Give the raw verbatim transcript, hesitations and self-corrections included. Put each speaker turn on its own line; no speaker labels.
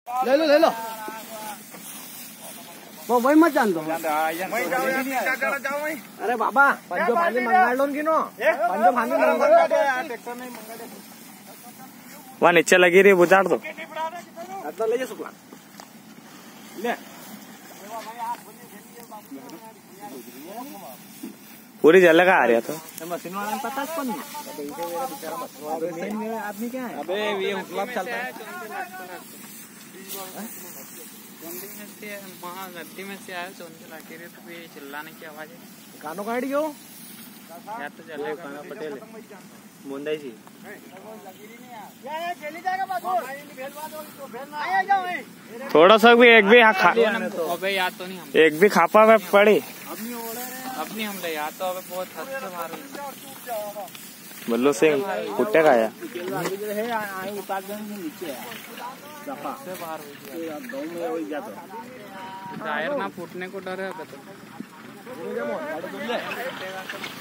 ले लो ले लो वो वही मत जान दो। अरे बाबा पंजो भांजी मंगाड़ लो की नो पंजो भांजी
वहाँ नीचे लगी रही बुझाड़ दो
ले जा सुखला ले
पूरी जगह आ रहा था
मशीन वाला पता है कौन आदमी क्या है। अबे ये क्लब चलता है
गद्दी में से आया सोन के लाके रे तो ये चिल्लाने की आवाज है।
कानो काटी हो
या तो चले काना पटेल
मुंदई जी थोड़ा सा भी एक भी खा
अबे याद तो नहीं हम
एक भी खापा में पड़ी
अब नहीं हम ले याद तो अबे बहुत हद से मार
बल्लू सिंह कुत्ते का आया
टायर ना फूटने को डर है तो